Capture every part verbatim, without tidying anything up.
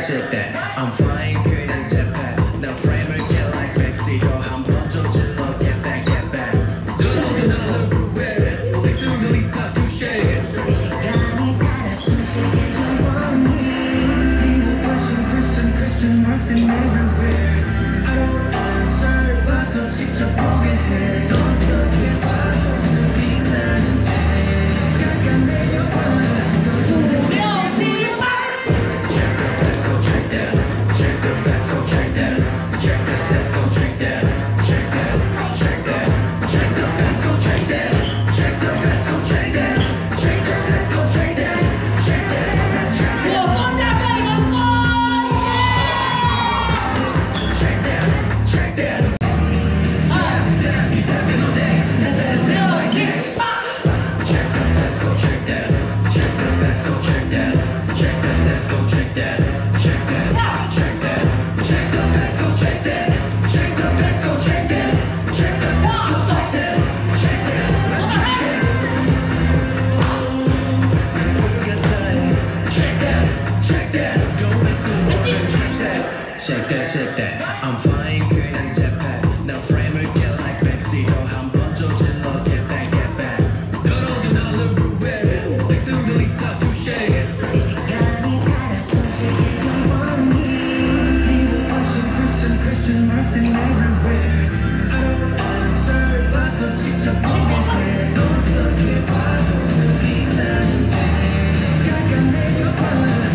that, check that. I'm flying 그냥 jetpack. Now framer get like Mexico. 한번 저질러 get back, get back. Don't look another route. Next to the Lisa touche. 이 시간이 살아 숨쉬게 영원히. People question Christian, Christian marks in everywhere. I don't answer. 봐서 직접 보게 해. 어떻게 봐도 빛나는 제 가끔 내려와. Check that, check that. I'm flying 그냥 jetpack. Now framer get like Mexico. 한번 저질러 get back, get back. Don't look another route. Next to the Lisa touche. 이 시간이 살아 숨쉬게 영원히. People question Christian, Christian marks in everywhere. I don't answer. 봐서 직접 보게 해. 어떻게 봐도 빛나는 제 가끔 내려와.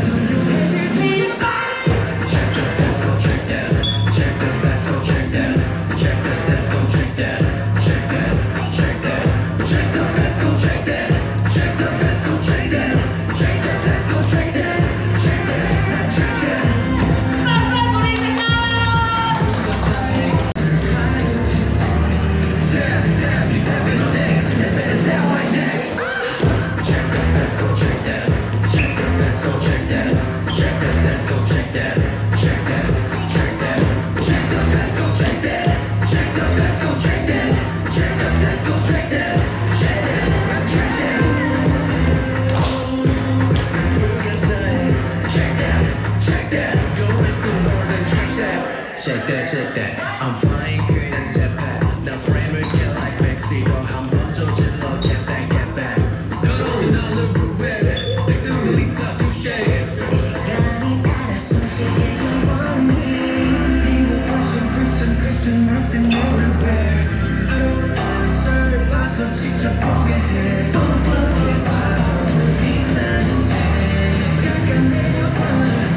Check that, check that. I'm flying 그냥 jetpack. Now framer get like Mexico. 한번 저질러 get back, get back. Don't look another route. Next to the Lisa touche. 이 시간이 살아 숨쉬게 영원히. People question Christian, Christian marks in everywhere. I don't answer. 봐서 직접 보게 해. 어떻게 봐도 빛나는 제 가끔 내려와.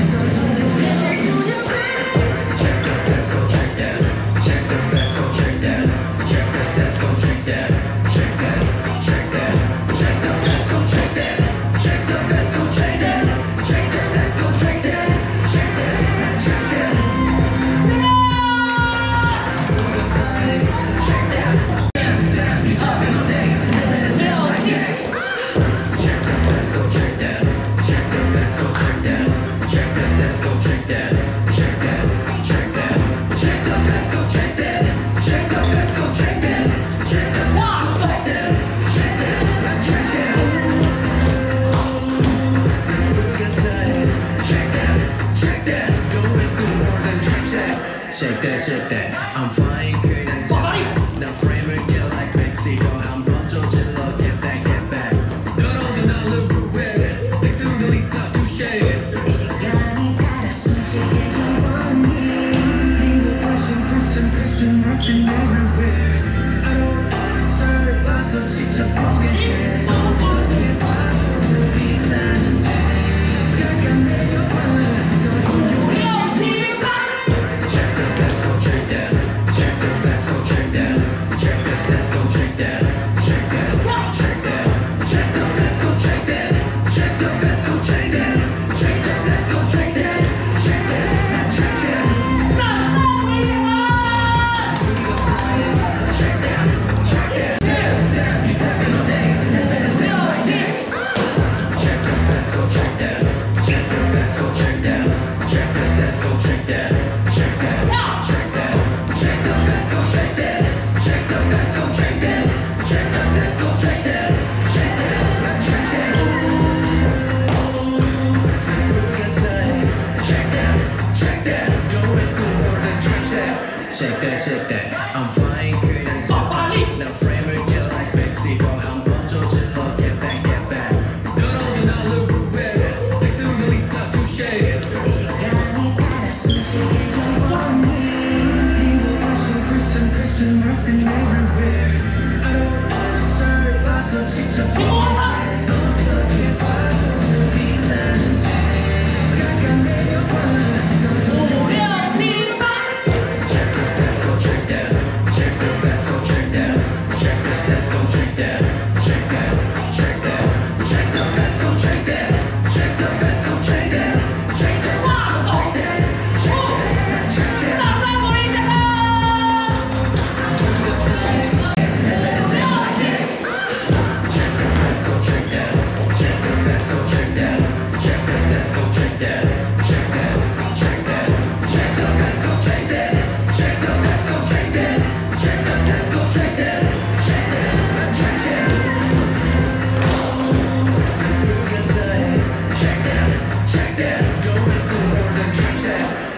Check that, check that. I'm flying 그냥 jetpack. Now framer get like Mexico. 한번 저질러 get back, get back. Don't look another route. Next to the Lisa touche. 이 시간이 살아 숨쉬게 영원히. People question Christian, Christian marks in everywhere. I don't answer. 봐서 직접 보게 해. 어떻게 봐도 빛나는 제 가끔 내려와. Check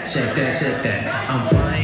shake that, shake that. I'm flying.